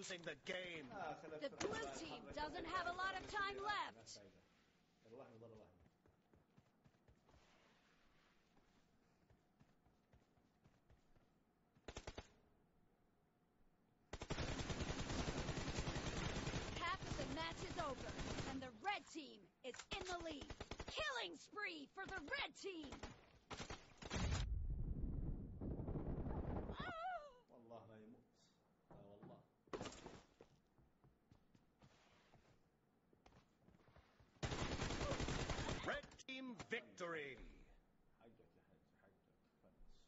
losing the game. The blue team doesn't have a lot of time left. Half of the match is over, and the red team is in the lead. Killing spree for the red team. والله لا يموت. لا والله. Red team victory. حقك يا حج حقك فنش.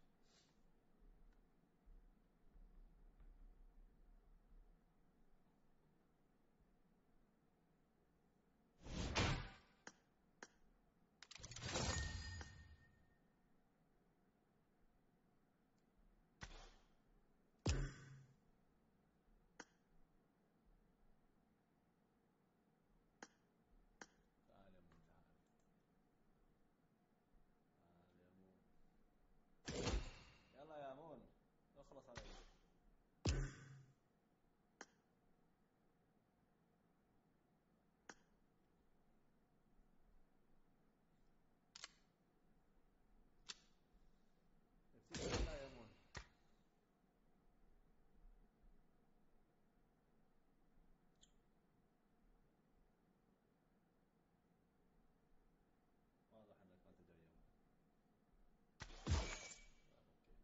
تعال يا مون تعال. تعال يا مون. يلا يا مون اخلص علي. لا يا مون. واضح انك ما تدري يا مون. اوكي.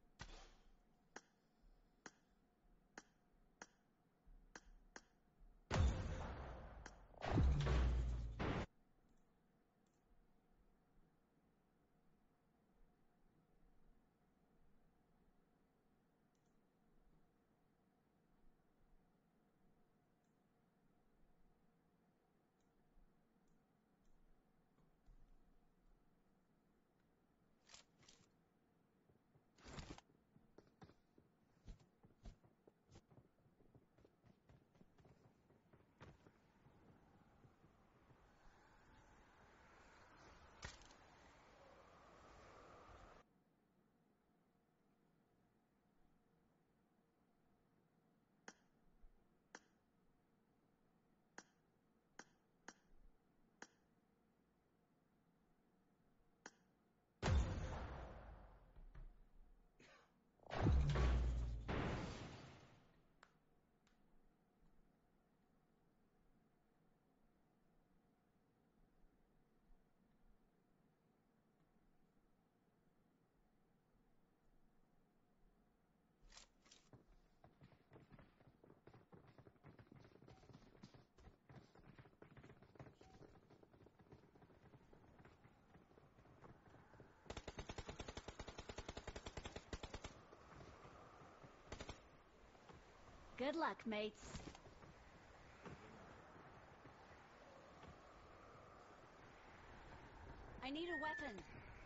Good luck, mates. I need a weapon.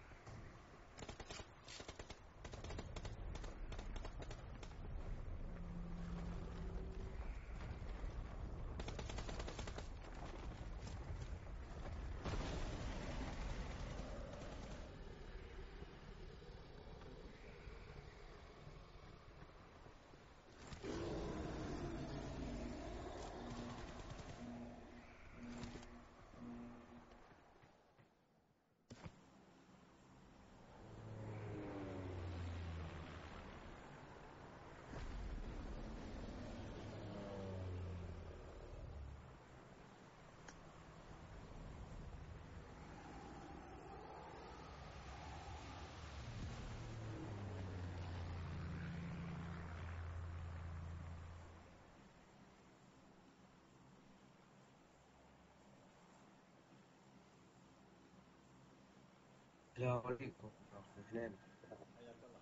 السلام عليكم اثنين. حياك الله.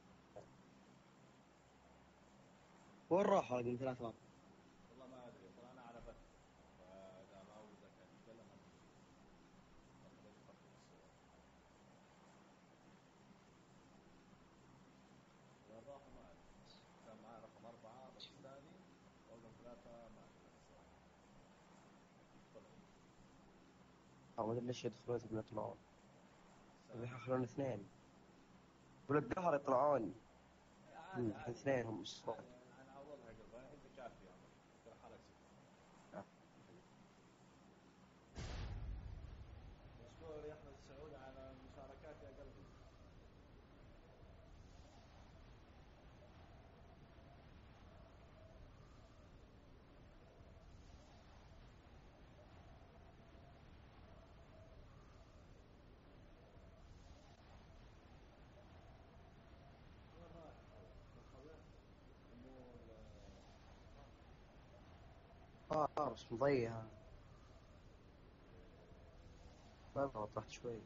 وين راحوا هذول ثلاث مرات؟ والله ما ادري ترى انا على فتح فاذا ما ودك اتكلم انا خليك تفكر الصور. وين راحوا ما ادري. كان معي رقم 4 بس الثاني رقم 3 ما ادري الصراحه. ما ادري ليش يدخلون ثم يطلعون. يخلون اثنين ولا القهر يطلعون. عادي اثنين هم عادي نعوضها قبل انت كافي يا عمر. مش مضيع. والله طحت شوي.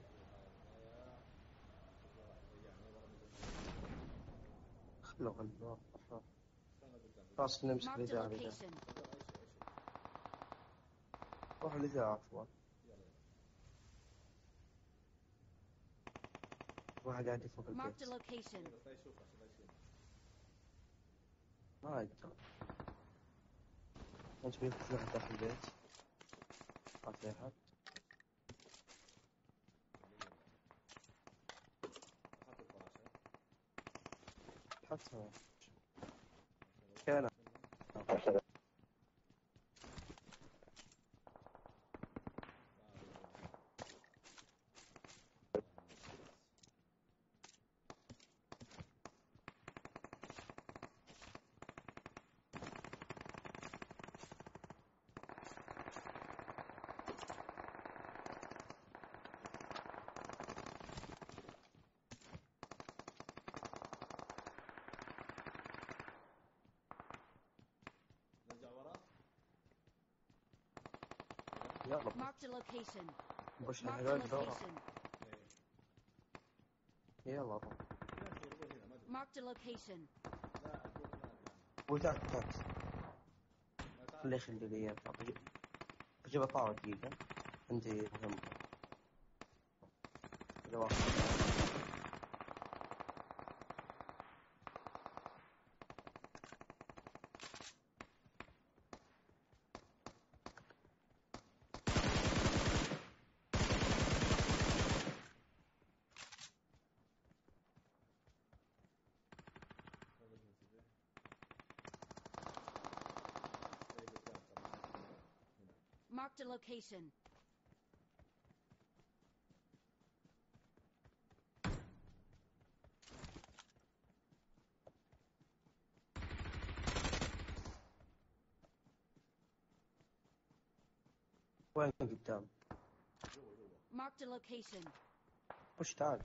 خلوا خلاص نمسك Marked a الإذاعة. location. روح الإذاعة عفوا. واحد قاعد فوق Marked a البيت. location. ما أقدر. أنت بيك تروح داخل البيت. ما في أحد. حتى كان يلا Marked a location. بوش Marked a الحلال دورة. location. يلا روح. Marked a location. وتعال ليش اللي لي بجيب أطاوة دقيقة. عندي مهم. Marked a location. وين قدام؟ Marked a location. وش تعال.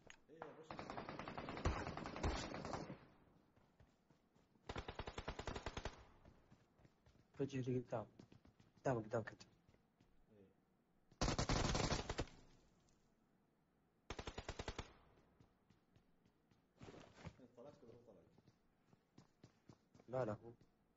بجري قدام. قدام كنت. لا هو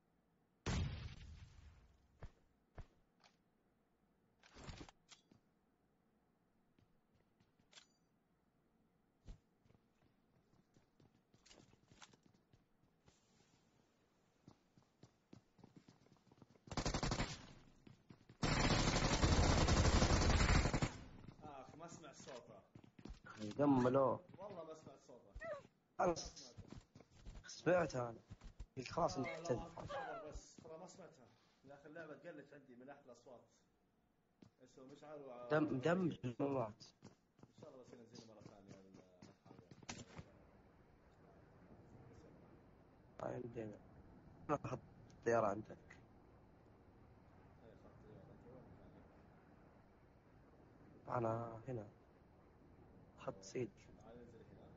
ما اسمع صوته. يدملوه. والله ما سمعت صوته. أنا سمعتها أنا. خلاص أنت لا تدفع. بس ترى ما سمعتها يا اخي. اللعبه تقلت عندي من ناحيه الاصوات. اسمه مشعل دمج الممات. ان شاء الله بس ينزل مره ثانيه عندنا. أنا أخذت الطيارة عندك. أنا هنا أخذت سيد. تعال ننزل هنا.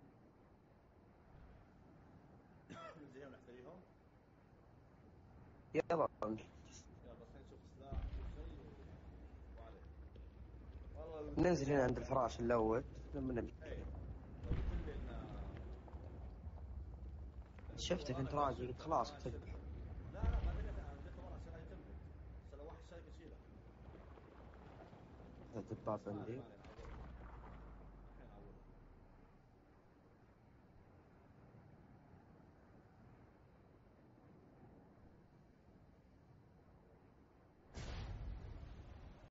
ننزل هنا ونحتريهم. يلا يلا خلينا نشوف سلاح شيء وعليه. والله ننزل هنا عند الفراش الأول لما نمشي. لو قلت لي ان شفتك أنت راجل قلت خلاص تذبح. لا ما ادري انا جيت ورا عشان يتمت. بس لو واحد شايف يشيله. الدباب عندي.